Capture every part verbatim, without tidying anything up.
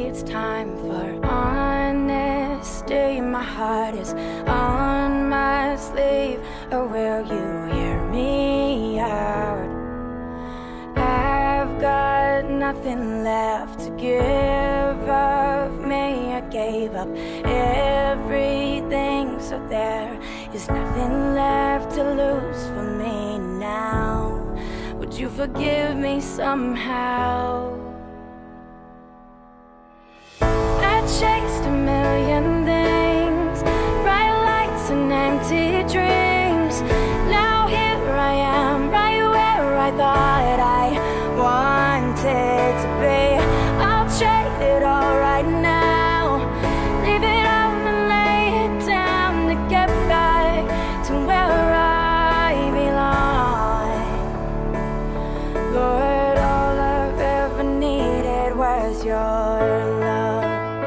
it's time for honesty. My heart is on my sleeve, or will you hear me out? I've got nothing left to give of me. I gave up everything, so there is nothing left to lose for me now. Would you forgive me somehow? I chased a million things, bright lights and empty dreams. Now here I am, right where I thought I wanted to be. I'll trade it all right now, leave it all and lay it down to get back to where I belong. Lord, all I've ever needed was your love.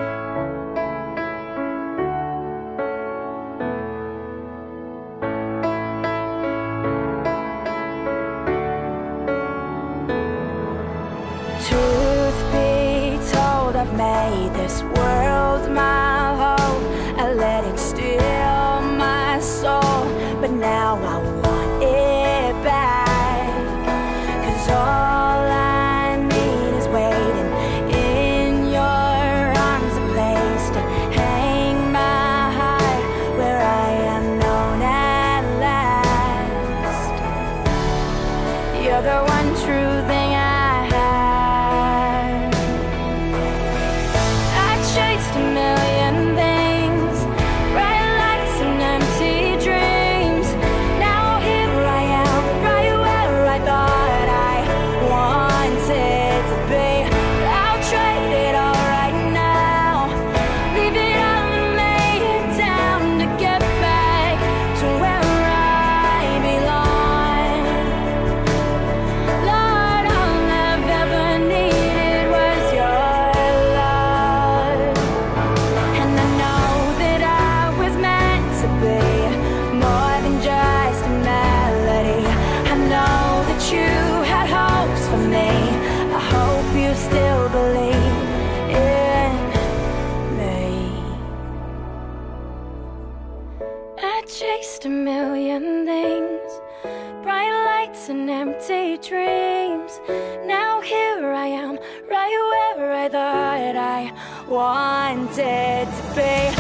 Truth be told, I've made this world my home. I let it steal my soul, but now I want it back. 'Cause all I need is waiting in your arms, a place to hang my heart, where I am known at last. You're the one true thing I chased a million things, bright lights and empty dreams. Now here I am, right where I thought I wanted to be. I'll trade it all right now, leave it all and lay it down to get back to where I belong. Lord, all I've ever needed was your more than just a melody. I know that you had hopes for me. I hope you still believe in me. I chased a million things, bright lights and empty dreams. Now here I am, right where I thought I wanted to be.